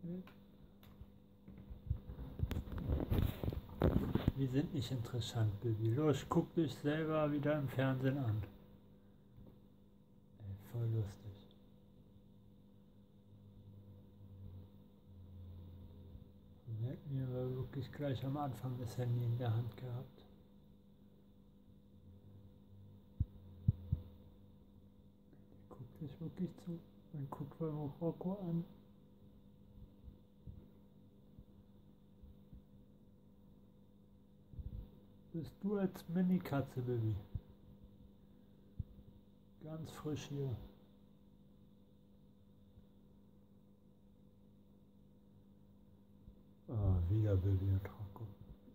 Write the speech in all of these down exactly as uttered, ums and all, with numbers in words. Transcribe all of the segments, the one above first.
Die sind nicht interessant, Baby. Los, guck dich selber wieder im Fernsehen an. Ey, voll lustig. Wir hätten hier wirklich gleich am Anfang das Handy in der Hand gehabt. Guck dich wirklich zu und guck mal Rocco an. Bist du als Mini-Katze, Baby? Ganz frisch hier. Oh, wieder Baby und Rocco.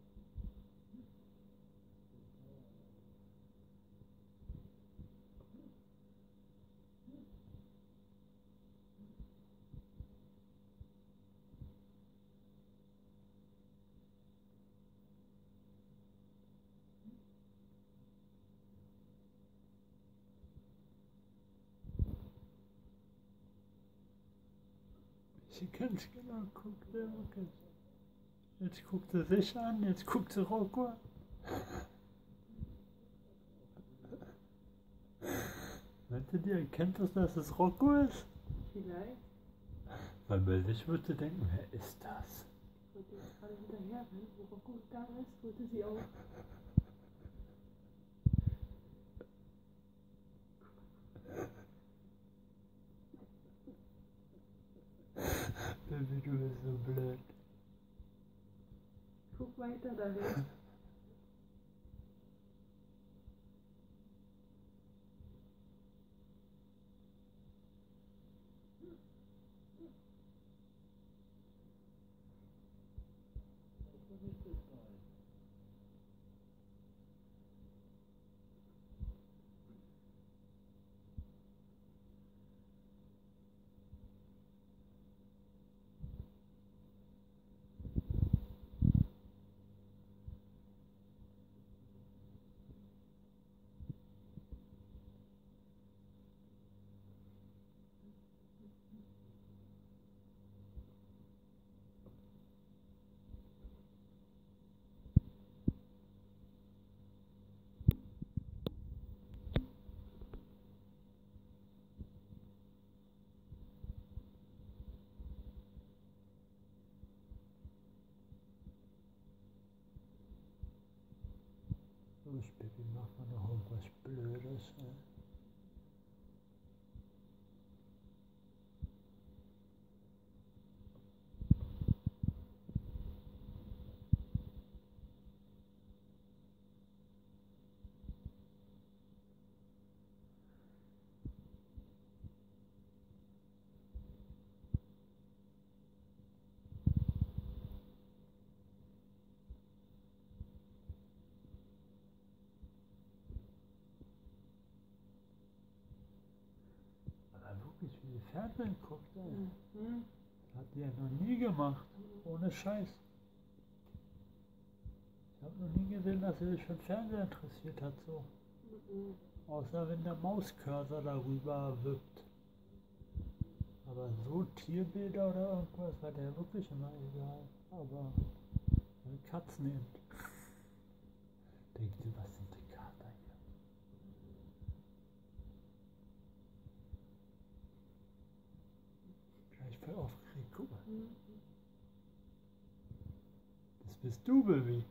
Sie ganz genau guckt der Rocco. Jetzt guckt sie sich an, jetzt guckt sie Rocco an. Meinst du, die erkennt das, dass es Rocco ist? Vielleicht. Weil bei sich würde sie denken, wer ist das? Ich wollte jetzt gerade hinterher rennen, wo Rocco gegangen ist, wollte sie auch. Baby, du bist so blöd. Guck weiter dahin. Los, Baby, mach mal noch irgendwas Blödes. Ey. Wirklich, wie die Fernsehen guckt, ey. Mhm. Hat die ja noch nie gemacht. Ohne Scheiß. Ich habe noch nie gesehen, dass sie sich für den Fernseher interessiert hat, so. Mhm. Außer wenn der Mauscursor darüber wippt. Aber so Tierbilder oder irgendwas war der wirklich immer egal. Aber Katzen eben. Denkt sie, was sind die Kater hier? Gleich voll aufgeregt, guck mal. Mhm. Das bist du, Baby.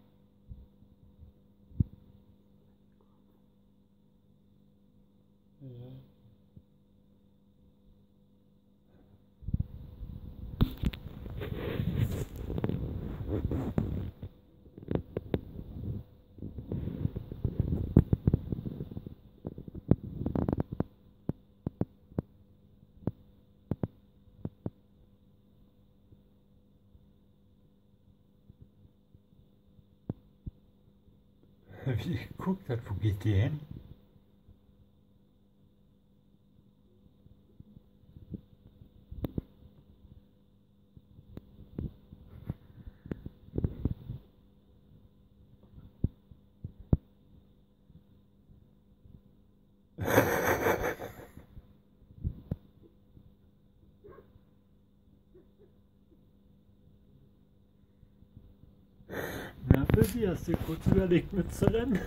Ja. Wie ich geguckt hat, wo geht die hin? Baby, hast du kurz überlegt mitzurennen?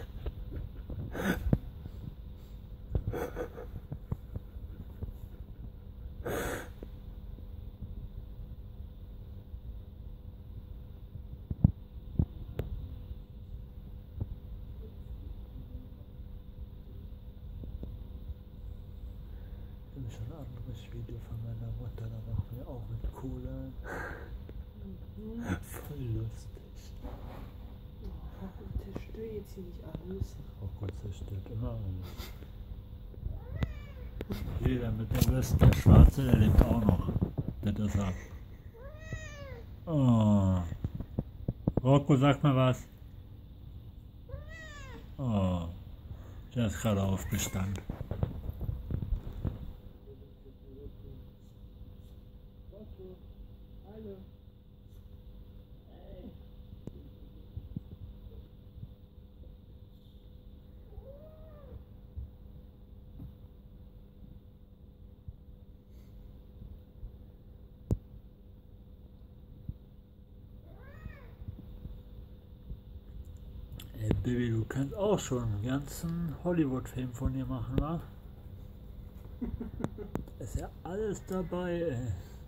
Ich habe schon ein anderes Video von meiner Mutter, da machen wir auch mit Cola. Mhm. Voll lustig. Oh, der zerstört jetzt hier nicht alles. Oh Gott, zerstört immer alles. Jeder mit der Weste, der Schwarze, der lebt auch noch. Das ist er. Oh. Rocco, sag mal was. Oh. Der ist gerade aufgestanden. Hallo. Hey. Ey, Baby, du kannst auch schon einen ganzen Hollywood-Film von dir machen, wa? Ist ja alles dabei, ey.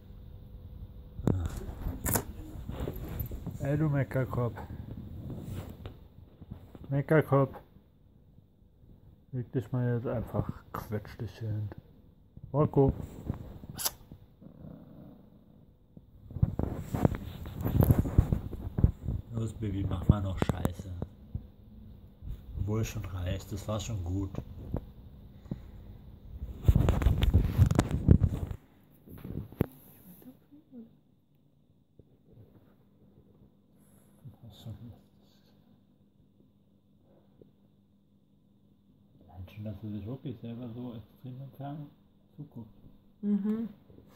Ey, du Meckerkopf. Meckerkopf. Leg dich mal jetzt einfach, quetsch dich hier hin. Rocco. Los, Baby, mach mal noch Scheiße. Obwohl schon reicht, das war schon gut. Das ist schon lustig. Allein schon, dass du dich wirklich selber so extrem entfernt zuguckst. Mhm.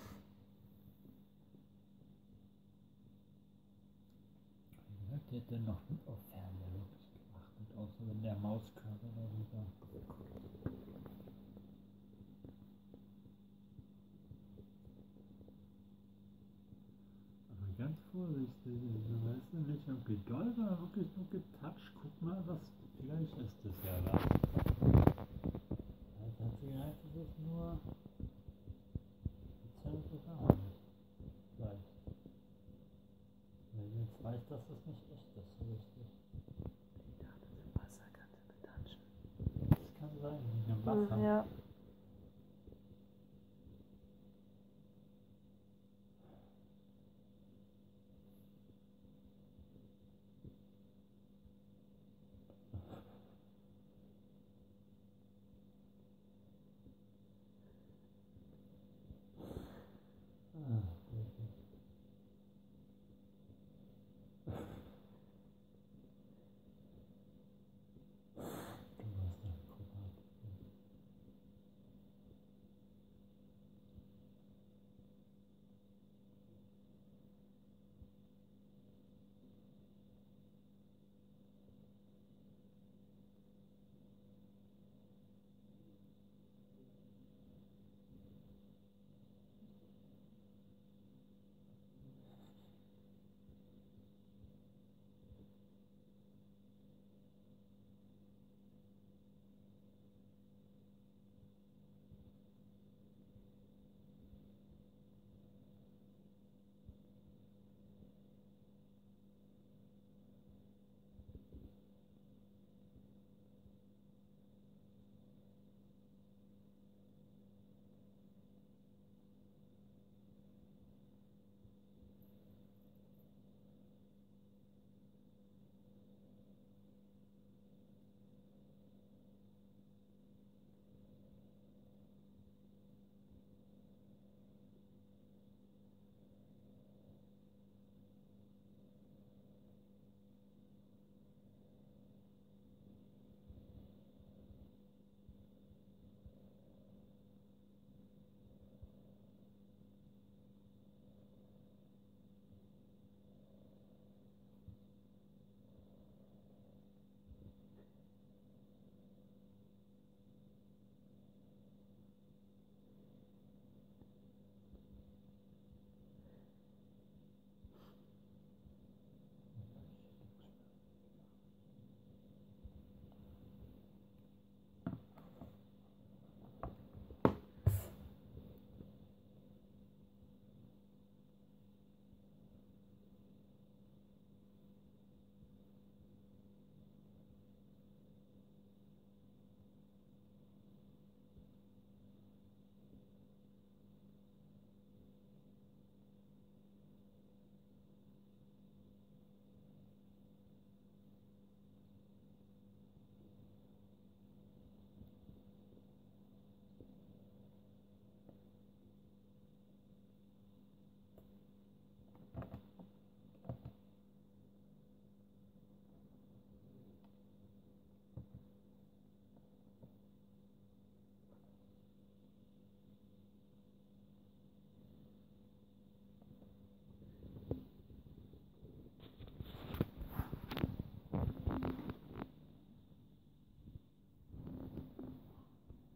Wie gesagt, die hat denn noch nicht auf Fernseher wirklich geachtet, außer wenn der Mauskörper darüber guckt. Aber ganz vorsichtig, du weißt ja nicht, ob doll, sondern wirklich nur getoucht. Guck mal, was, vielleicht ist das ja was. Vielleicht hat sie gedacht, das ist nur, jetzt hat es auch nicht. Vielleicht. Weil sie jetzt weiß, dass das nicht echt ist, so richtig. Ich dachte, im Wasser kannst du betatschen. Das kann sein, wegen dem Wasser. Ja.